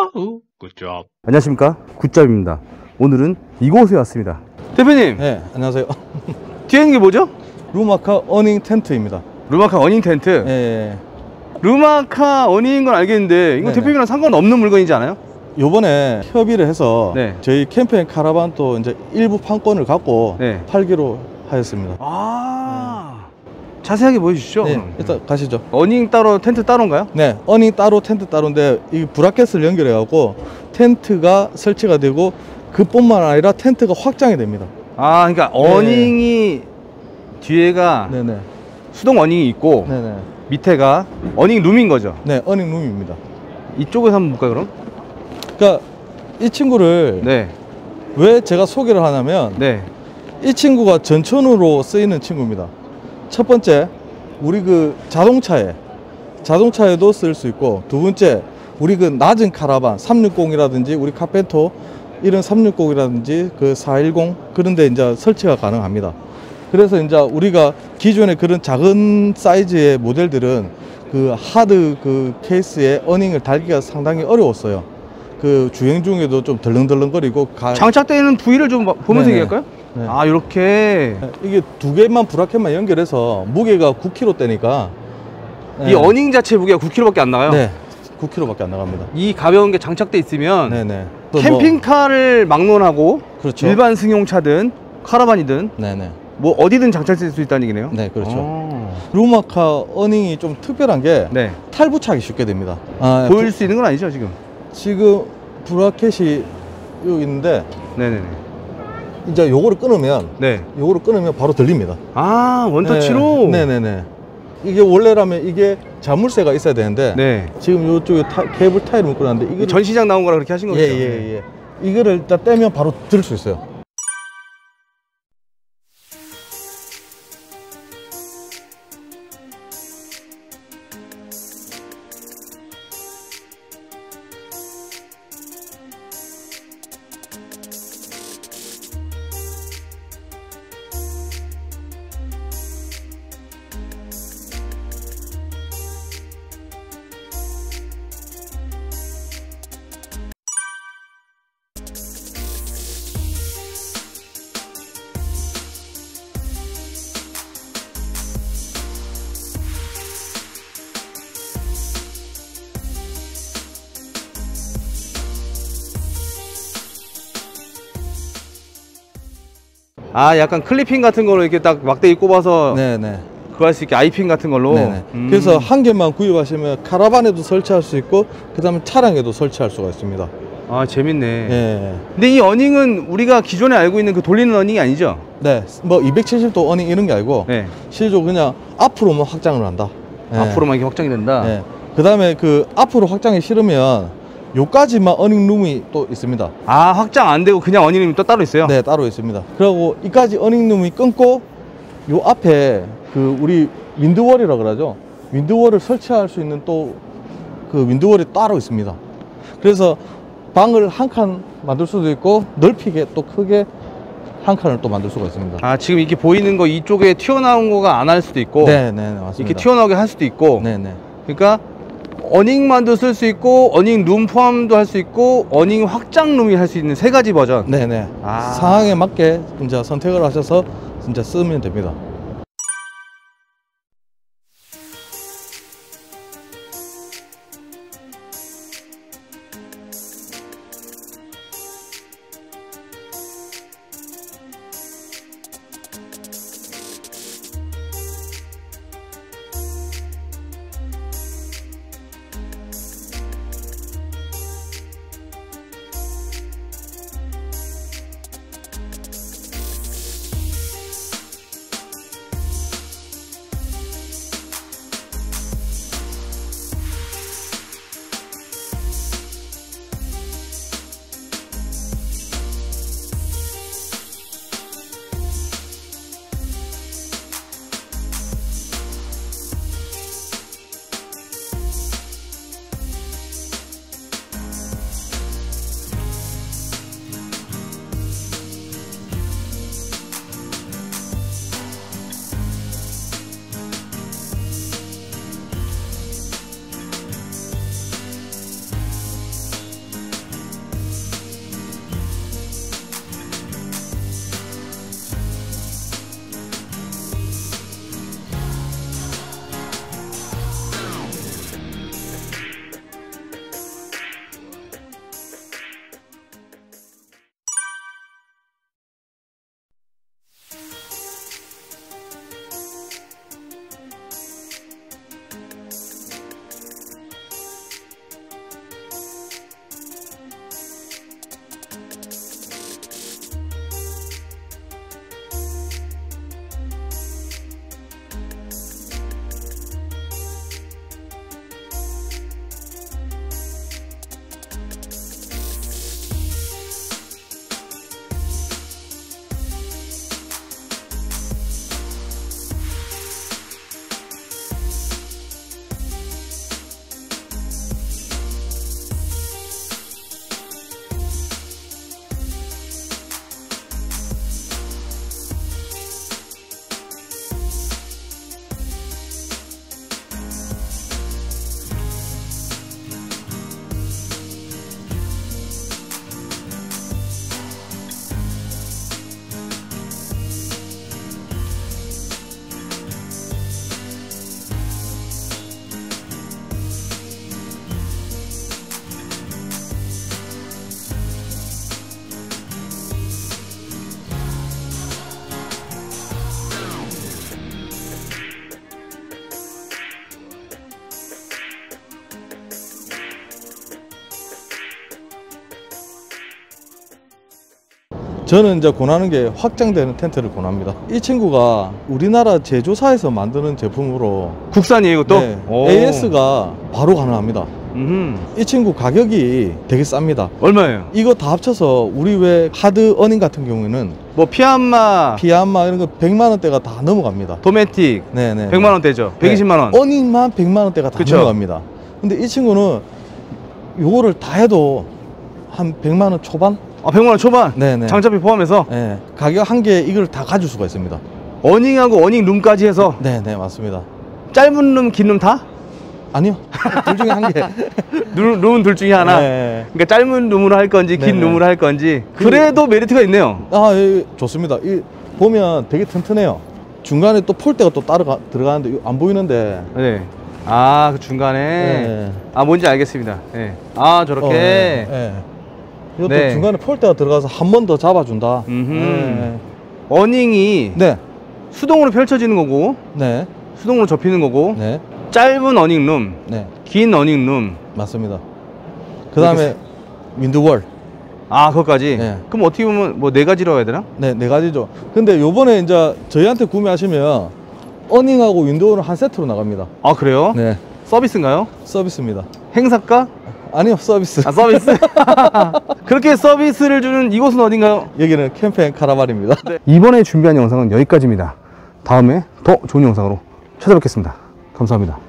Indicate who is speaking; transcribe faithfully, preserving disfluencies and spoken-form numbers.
Speaker 1: 야후 굿잡.
Speaker 2: 안녕하십니까, 굿잡입니다. 오늘은 이곳에 왔습니다. 대표님.
Speaker 3: 네, 안녕하세요.
Speaker 2: 뒤에 있는 게 뭐죠?
Speaker 3: 루마카 어닝 텐트입니다.
Speaker 2: 루마카 어닝 텐트.
Speaker 3: 예.
Speaker 2: 루마카 어닝인 건 알겠는데 이거
Speaker 3: 네네.
Speaker 2: 대표님이랑 상관없는 물건이지 않아요?
Speaker 3: 요번에 협의를 해서
Speaker 2: 네.
Speaker 3: 저희 캠페인 카라반 또 이제 일부 판권을 갖고
Speaker 2: 네.
Speaker 3: 팔기로 하였습니다.
Speaker 2: 아, 네. 자세하게 보여주시죠.
Speaker 3: 네, 일단 가시죠.
Speaker 2: 어닝 따로 텐트 따로인가요?
Speaker 3: 네, 어닝 따로 텐트 따로인데 이 브라켓을 연결해 갖고 텐트가 설치가 되고 그뿐만 아니라 텐트가 확장이 됩니다.
Speaker 2: 아, 그러니까
Speaker 3: 네.
Speaker 2: 어닝이 뒤에가
Speaker 3: 네네.
Speaker 2: 수동 어닝이 있고
Speaker 3: 네네.
Speaker 2: 밑에가 어닝 룸인 거죠?
Speaker 3: 네, 어닝 룸입니다.
Speaker 2: 이쪽에서 한번 볼까요, 그럼?
Speaker 3: 그러니까 이 친구를
Speaker 2: 네.
Speaker 3: 왜 제가 소개를 하냐면
Speaker 2: 네.
Speaker 3: 이 친구가 전천후로 쓰이는 친구입니다. 첫 번째, 우리 그 자동차에 자동차에도 쓸 수 있고, 두 번째, 우리 그 낮은 카라반 삼백육십이라든지 우리 카펜터 이런 삼백육십이라든지 그 사백십 그런 데 이제 설치가 가능합니다. 그래서 이제 우리가 기존의 그런 작은 사이즈의 모델들은 그 하드 그 케이스에 어닝을 달기가 상당히 어려웠어요. 그 주행 중에도 좀 덜렁덜렁거리고 가...
Speaker 2: 장착되는 부위를 좀 보면서
Speaker 3: 네네.
Speaker 2: 얘기할까요?
Speaker 3: 네.
Speaker 2: 아, 이렇게
Speaker 3: 이게 두 개만 브라켓만 연결해서 무게가 구 킬로그램대니까
Speaker 2: 이 어닝 자체 무게가 구 킬로그램밖에 안 나가요?
Speaker 3: 네, 구 킬로그램밖에 안 나갑니다.
Speaker 2: 이 가벼운 게 장착돼 있으면
Speaker 3: 네네.
Speaker 2: 캠핑카를 막론하고
Speaker 3: 그렇죠.
Speaker 2: 일반 승용차든 카라반이든
Speaker 3: 네네.
Speaker 2: 뭐 어디든 장착될 수 있다는 얘기네요?
Speaker 3: 네, 그렇죠.
Speaker 2: 오.
Speaker 3: 루마카 어닝이 좀 특별한 게
Speaker 2: 네.
Speaker 3: 탈부착이 쉽게 됩니다. 아,
Speaker 2: 보일 수 있는 건 아니죠, 지금?
Speaker 3: 지금 브라켓이 여기 있는데
Speaker 2: 네네네.
Speaker 3: 이제 요거를 끊으면
Speaker 2: 네.
Speaker 3: 요거를 끊으면 바로 들립니다.
Speaker 2: 아, 원터치로?
Speaker 3: 네, 네네네. 이게 원래라면 이게 자물쇠가 있어야 되는데
Speaker 2: 네.
Speaker 3: 지금 요쪽에 타, 케이블 타이를 묶어놨는데 이거
Speaker 2: 전시장 나온 거라 그렇게 하신 거죠?
Speaker 3: 예예예. 예, 예. 이거를 일단 떼면 바로 들 수 있어요.
Speaker 2: 아, 약간 클리핑 같은 걸로 이렇게 딱 막대기 꼽아서
Speaker 3: 네네.
Speaker 2: 그거 할 수 있게 아이핀 같은 걸로.
Speaker 3: 네네.
Speaker 2: 음.
Speaker 3: 그래서 한 개만 구입하시면 카라반에도 설치할 수 있고 그 다음에 차량에도 설치할 수가 있습니다.
Speaker 2: 아, 재밌네.
Speaker 3: 예.
Speaker 2: 근데 이 어닝은 우리가 기존에 알고 있는 그 돌리는 어닝이 아니죠?
Speaker 3: 네, 뭐 이백칠십 도 어닝 이런 게 아니고
Speaker 2: 네.
Speaker 3: 실제로 그냥 앞으로만 확장을 한다. 예.
Speaker 2: 앞으로만 이렇게 확장이 된다?
Speaker 3: 예. 그 다음에 그 앞으로 확장이 싫으면 요까지만 어닝 룸이 또 있습니다.
Speaker 2: 아, 확장 안 되고 그냥 어닝 룸이 또 따로 있어요?
Speaker 3: 네, 따로 있습니다. 그리고 이까지 어닝 룸이 끊고 요 앞에 그 우리 윈드월이라 그러죠. 윈드월을 설치할 수 있는 또 그 윈드월이 따로 있습니다. 그래서 방을 한 칸 만들 수도 있고 넓히게 또 크게 한 칸을 또 만들 수가 있습니다.
Speaker 2: 아, 지금 이렇게 보이는 거 이쪽에 튀어나온 거가 안 할 수도 있고,
Speaker 3: 네, 네, 맞습니다.
Speaker 2: 이렇게 튀어나오게 할 수도 있고,
Speaker 3: 네, 네.
Speaker 2: 그러니까 어닝만도 쓸 수 있고 어닝 룸 포함도 할 수 있고 어닝 확장 룸이 할 수 있는 세 가지 버전.
Speaker 3: 네, 네.
Speaker 2: 아.
Speaker 3: 상황에 맞게 진짜 선택을 하셔서 진짜 쓰면 됩니다. 저는 이제 권하는 게 확장되는 텐트를 권합니다. 이 친구가 우리나라 제조사에서 만드는 제품으로
Speaker 2: 국산이에요, 이것도?
Speaker 3: 네,
Speaker 2: 오.
Speaker 3: 에이에스가 바로 가능합니다.
Speaker 2: 음.
Speaker 3: 이 친구 가격이 되게 쌉니다.
Speaker 2: 얼마예요?
Speaker 3: 이거 다 합쳐서 우리 왜 하드 어닝 같은 경우에는
Speaker 2: 뭐 피아마,
Speaker 3: 피아마 이런 거 백만 원대가 다 넘어갑니다.
Speaker 2: 도메틱
Speaker 3: 네네.
Speaker 2: 백만 원대죠. 백이십만 원.
Speaker 3: 어닝만 백만 원대가 다
Speaker 2: 그쵸?
Speaker 3: 넘어갑니다. 근데 이 친구는 요거를 다 해도 한 백만 원 초반?
Speaker 2: 아, 백만 원 초반.
Speaker 3: 네네.
Speaker 2: 장착비 포함해서
Speaker 3: 네. 가격 한 개 이걸 다 가질 수가 있습니다.
Speaker 2: 어닝하고 어닝 룸까지 해서
Speaker 3: 네네 맞습니다.
Speaker 2: 짧은 룸, 긴 룸 다?
Speaker 3: 아니요. 둘 중에 한 개.
Speaker 2: 룸, 룸은 둘 중에 하나.
Speaker 3: 네.
Speaker 2: 그러니까 짧은 룸으로 할 건지 긴
Speaker 3: 네네.
Speaker 2: 룸으로 할 건지.
Speaker 3: 그-
Speaker 2: 그래도 메리트가 있네요.
Speaker 3: 아, 예, 좋습니다. 이 보면 되게 튼튼해요. 중간에 또 폴대가 또 따로 가- 들어가는데 이거 안 보이는데.
Speaker 2: 네. 아, 그 중간에.
Speaker 3: 네.
Speaker 2: 아, 뭔지 알겠습니다. 네. 아, 저렇게.
Speaker 3: 어, 네. 네. 이것도
Speaker 2: 네.
Speaker 3: 중간에 폴대가 들어가서 한 번 더 잡아준다.
Speaker 2: 음흠.
Speaker 3: 네.
Speaker 2: 어닝이
Speaker 3: 네.
Speaker 2: 수동으로 펼쳐지는 거고,
Speaker 3: 네.
Speaker 2: 수동으로 접히는 거고,
Speaker 3: 네.
Speaker 2: 짧은 어닝 룸,
Speaker 3: 네.
Speaker 2: 긴 어닝 룸.
Speaker 3: 맞습니다. 그 다음에 윈드월.
Speaker 2: 아, 그것까지?
Speaker 3: 네.
Speaker 2: 그럼 어떻게 보면 뭐 네 가지로 해야 되나?
Speaker 3: 네, 네 가지죠. 근데 요번에 이제 저희한테 구매하시면 어닝하고 윈도우는 한 세트로 나갑니다.
Speaker 2: 아, 그래요?
Speaker 3: 네.
Speaker 2: 서비스인가요?
Speaker 3: 서비스입니다.
Speaker 2: 행사가?
Speaker 3: 아니요, 서비스.
Speaker 2: 아, 서비스? 그렇게 서비스를 주는 이곳은 어딘가요?
Speaker 3: 여기는 캠페인 카라반입니다.
Speaker 2: 네. 이번에 준비한 영상은 여기까지입니다. 다음에 더 좋은 영상으로 찾아뵙겠습니다. 감사합니다.